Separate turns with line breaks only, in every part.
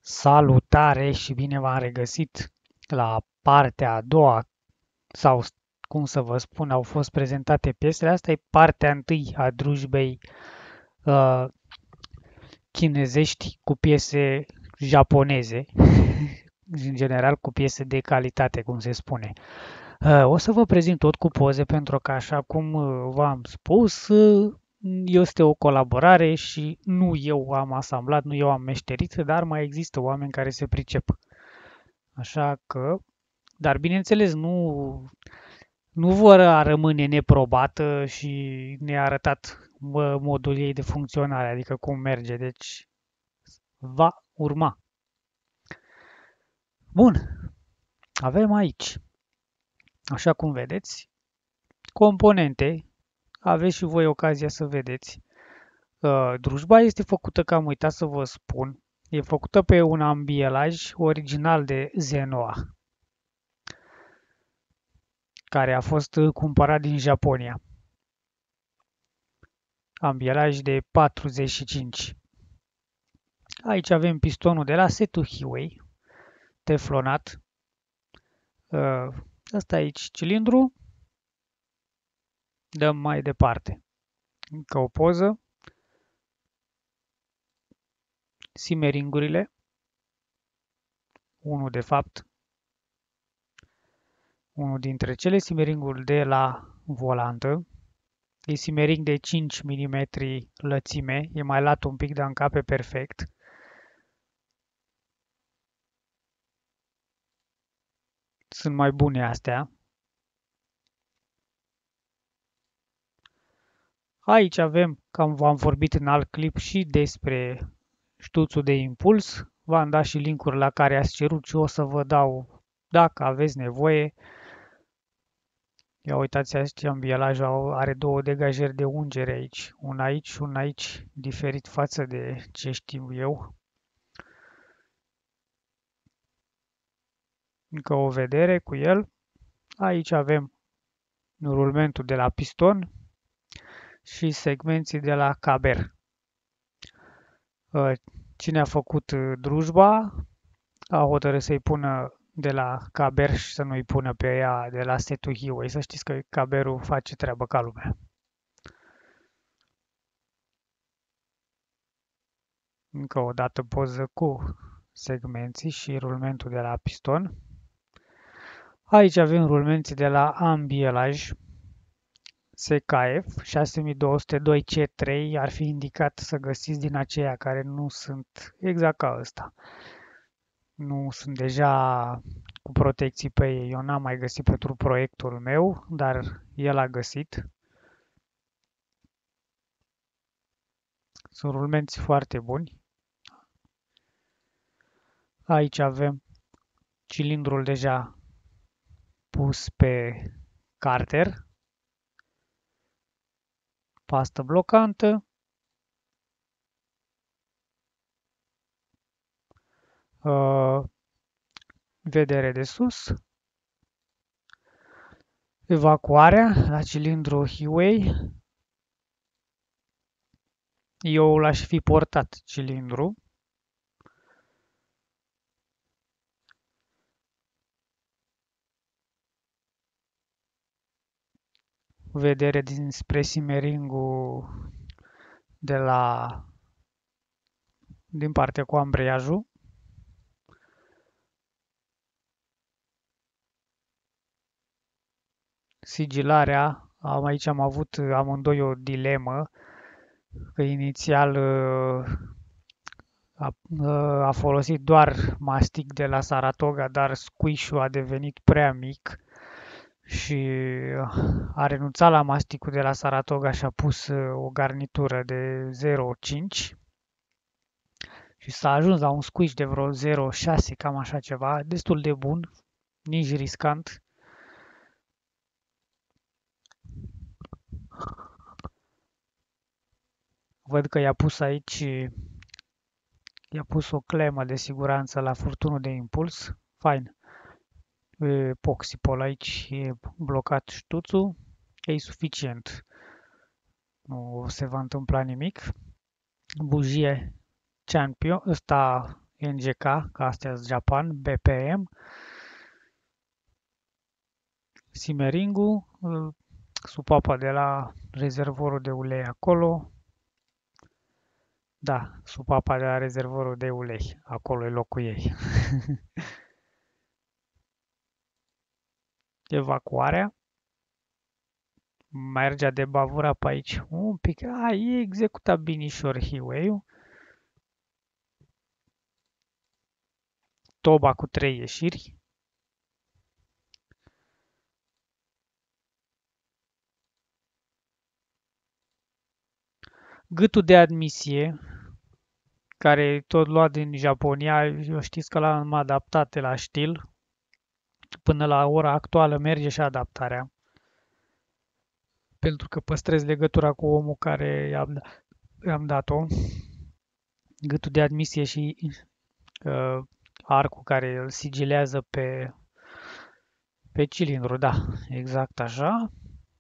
Salutare și bine v-am regăsit la partea a doua sau cum să vă spun, au fost prezentate piesele. Asta e partea întâi a drujbei uh, chinezești cu piese japoneze, în general cu piese de calitate, cum se spune. O să vă prezint tot cu poze pentru că, așa cum v-am spus, este o colaborare și nu eu am asamblat, nu eu am meșterit, dar mai există oameni care se pricep. Așa că, dar bineînțeles, nu vor a rămâne neprobată și nearătat modul ei de funcționare, adică cum merge, deci va urma. Bun, avem aici, așa cum vedeți, componente, aveți și voi ocazia să vedeți. Drujba este făcută, că am uitat să vă spun, e făcută pe un ambielaj original de Zenoa, care a fost cumpărat din Japonia. Ambielaj de 45. Aici avem pistonul de la setul Hiway, teflonat. Asta aici cilindru. Dăm mai departe. Încă o poză. Simeringurile. Unul de fapt. Unul dintre cele simeringuri de la volantă. E simering de 5 mm lățime. E mai lat un pic, dar încape perfect. Sunt mai bune astea. Aici avem, cam v-am vorbit în alt clip și despre ștuțul de impuls. V-am dat și linkuri la care ați cerut și o să vă dau dacă aveți nevoie. Ia uitați, aici ambielajul are două degajări de ungere aici. Un aici și un aici, diferit față de ce știu eu. Încă o vedere cu el. Aici avem rulmentul de la piston și segmenții de la caber. Cine a făcut drujba a hotărât să-i pună de la caber și să nu-i pună pe ea de la setul Hiway. Să știți că caberul face treabă ca lumea. Încă o dată poză cu segmenții și rulmentul de la piston. Aici avem rulmenții de la ambielaj SKF 6202 C3. Ar fi indicat să găsiți din aceia care nu sunt exact ca ăsta. Nu sunt deja cu protecții pe ei. Eu n-am mai găsit pentru proiectul meu, dar el a găsit. Sunt rulmenți foarte buni. Aici avem cilindrul deja pus pe carter. Pastă blocantă. Vedere de sus. Evacuarea la cilindru Hiway. Eu l-aș fi portat cilindru. Vedere dinspre simeringul din partea cu ambreiajul. Sigilarea, aici am avut amândoi o dilemă, că inițial a folosit doar mastic de la Saratoga, dar squish-ul a devenit prea mic și a renunțat la masticul de la Saratoga și a pus o garnitură de 0,5 și s-a ajuns la un squish de vreo 0,6, cam așa ceva, destul de bun, nici riscant. Văd că i-a pus aici, i-a pus o clemă de siguranță la furtunul de impuls. Fain. Epoxipol aici e blocat ștuțul. E suficient. Nu se va întâmpla nimic. Bujie Champion. Ăsta NGK, că astea sunt Japan, BPM, Simeringu, supapa de la rezervorul de ulei acolo. Da, supapa de la rezervorul de ulei, acolo e locul ei. Evacuarea. Mergea de bavura pe aici un pic. E executat binișor highway-ul. Toba cu 3 ieșiri. Gâtul de admisie, care e tot luat din Japonia, eu știți că l-am adaptat la stil. Până la ora actuală merge și adaptarea. Pentru că păstrez legătura cu omul care i-am dat-o. Gâtul de admisie și arcul care îl sigilează pe cilindru, da, exact așa.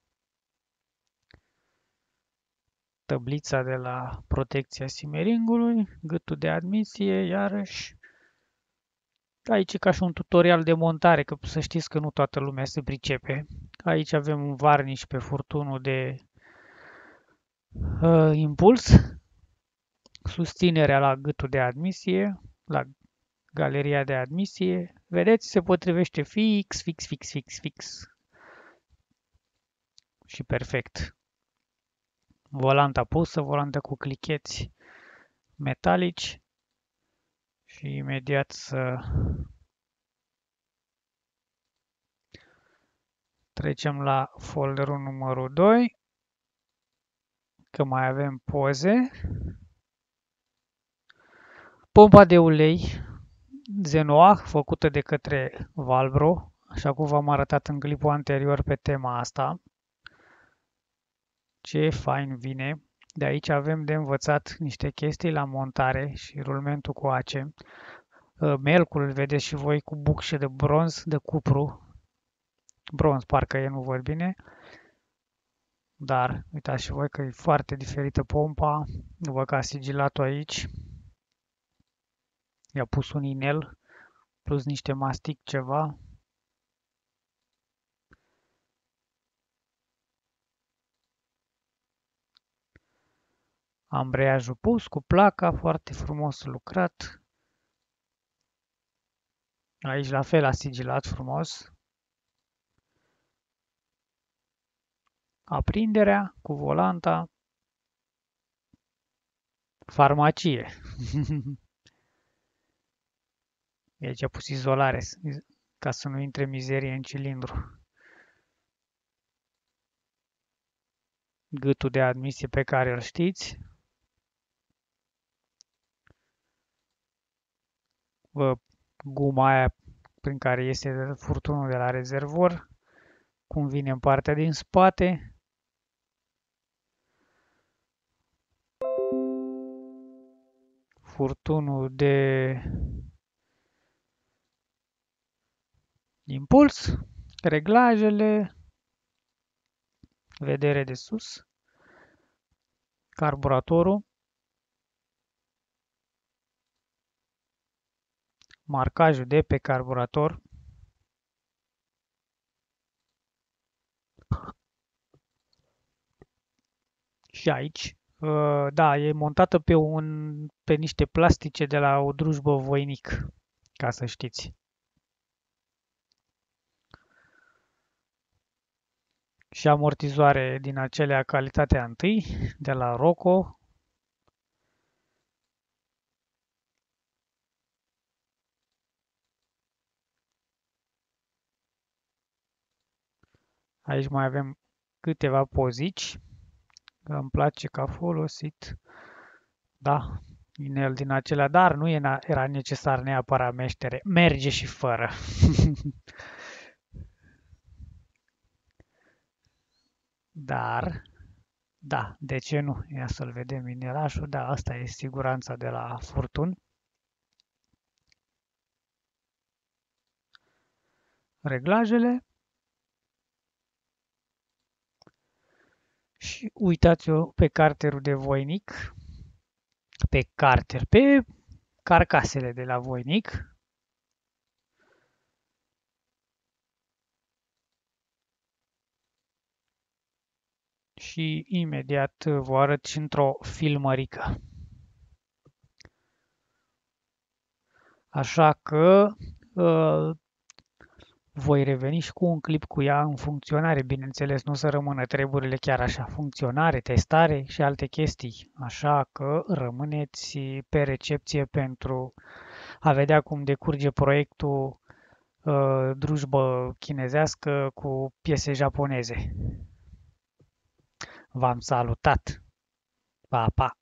Tablița de la protecția simeringului, gâtul de admisie, iarăși. Aici e ca și un tutorial de montare, că să știți că nu toată lumea se pricepe. Aici avem un varniș pe furtunul de impuls, susținerea la gâtul de admisie, la galeria de admisie. Vedeți, se potrivește fix, fix, fix, fix, fix. Și perfect. Volanta pusă, volantă cu clicheți metalici. Și imediat să trecem la folderul numărul 2, că mai avem poze. Pompa de ulei Zenoah, făcută de către Valbro, așa cum v-am arătat în clipul anterior pe tema asta. Ce fain vine! De aici avem de învățat niște chestii la montare și rulmentul cu ace. Melcul îl vedeți și voi cu bucșe de bronz, de cupru. Bronz, parcă e, nu văd bine. Dar uitați și voi că e foarte diferită pompa. Văd că a sigilat-o aici. I-a pus un inel plus niște mastic ceva. Ambreiajul pus cu placa, foarte frumos lucrat. Aici la fel a sigilat frumos. Aprinderea cu volanta. Farmacie. Aici a pus izolare ca să nu intre mizerie în cilindru. Gâtul de admisie pe care îl știți. Guma aia prin care iese furtunul de la rezervor. Cum vine în partea din spate. Furtunul de impuls, reglajele, vedere de sus, carburatorul, marcajul de pe carburator, și aici. Da, e montată pe niște plastice de la o drujbă voinic, ca să știți. Și amortizoare din acelea calitatea întâi, de la Rocco. Aici mai avem câteva pozici. Îmi place că a folosit. Da, inel din acelea, dar nu era necesar neapărat meștere. Merge și fără. Dar, da, de ce nu? Ia să-l vedem minerașul. Da, asta e siguranța de la furtun. Reglajele. Și uitați-o pe carterul de voinic. Pe carcasele de la voinic. Și imediat vă arăt și într-o filmărică. Așa că voi reveni și cu un clip cu ea în funcționare. Bineînțeles, nu să rămână treburile chiar așa. Funcționare, testare și alte chestii. Așa că rămâneți pe recepție pentru a vedea cum decurge proiectul drujbă chinezească cu piese japoneze. V-am salutat! Pa, pa!